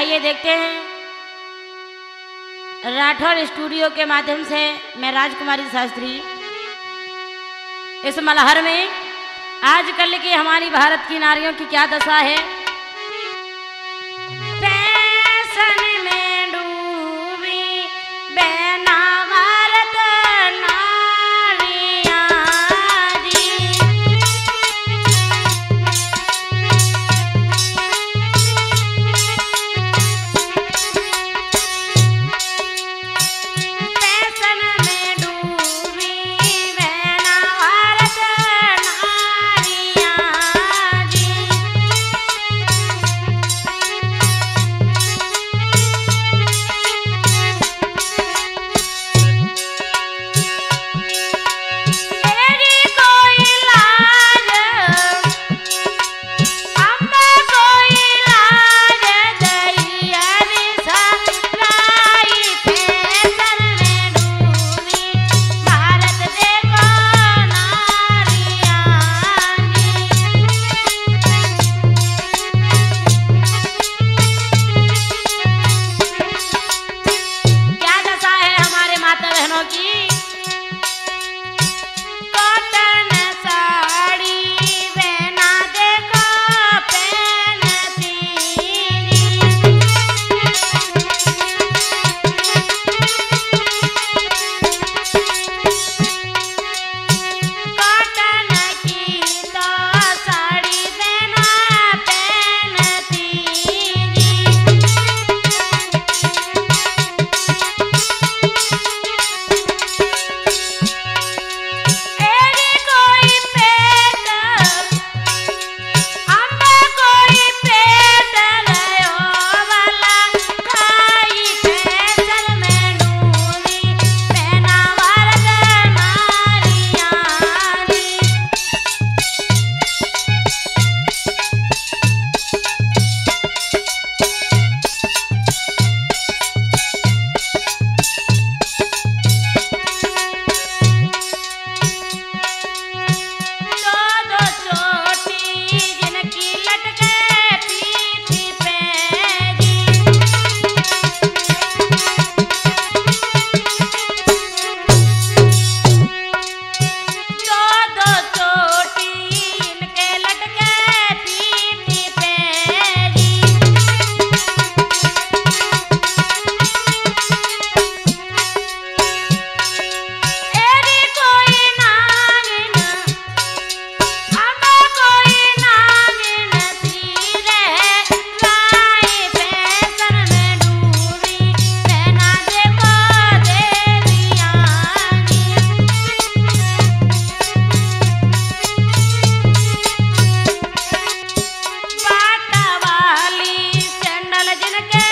आइए देखते हैं राठौर स्टूडियो के माध्यम से मैं राजकुमारी शास्त्री इस मलहर में आजकल की हमारी भारत की नारियों की क्या दशा है। फैशन में डूबी बहना भारत नारियां जी, फैशन में डूबी बहना भारत नारियां जी। तेरी कोई लाज अम्मा कोई लाज दैया सराई, फैशन में डूबी भारत देखो नारियां जी। क्या दशा है हमारे माता बहनों की। कॉटन साड़ी बहना देखो पहनती कॉटन की तो साड़ी बहना पहनती एरी कोई पेट अम्मा कोई पेट गयो वाला खाई, फैशन में डूबी बहना भारत नारियां जी। दो दो चोटी जिनकी लटके पीठ पे जी, दो दो चोटी इनके लटके पीठ पे जी। एरी कोई नागिन अम्मा कोई नागिन तीरे लाई, फैशन में डूबी बहना देखो देवियां जी। बाटा वाली सैंडल जिनके